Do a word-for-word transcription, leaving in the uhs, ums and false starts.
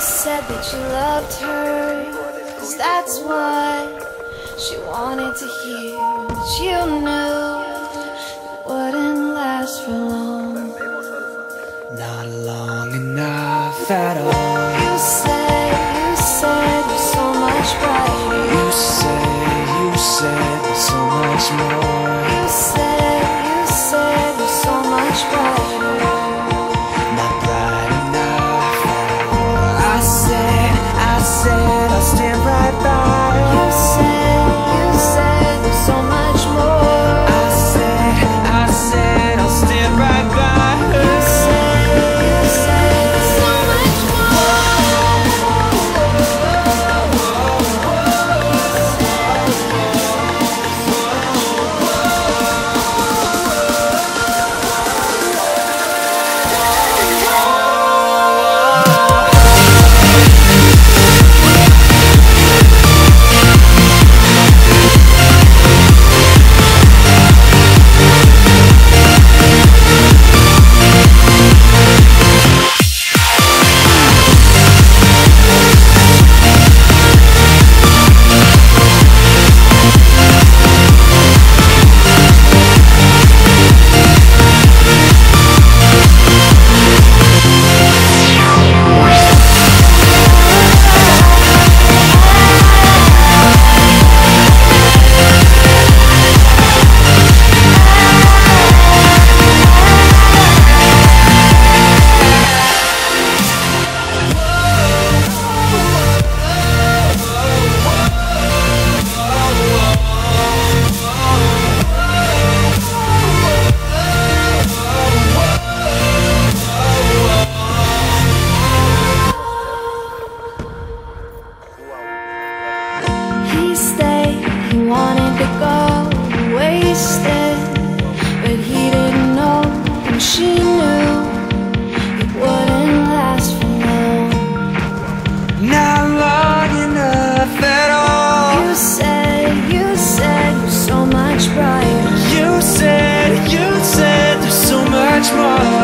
said that you loved her, 'cause that's what she wanted to hear. But you knew it wouldn't last for long. Not long enough at all. You said, you said you're so much brighter. You said, you said there's so much more. You said, you said you're so much brighter. Not bright enough at all. I said, I said I'll stand right by her. You said, you said there's so much more. I said, I said I'll stand right by her. You said, you said there's so much He stayed, he wanted to go wasted, but he didn't know, and she knew it wouldn't last for long. Not long enough at all. You said, you said you're so much brighter. You said, you said there's so much more.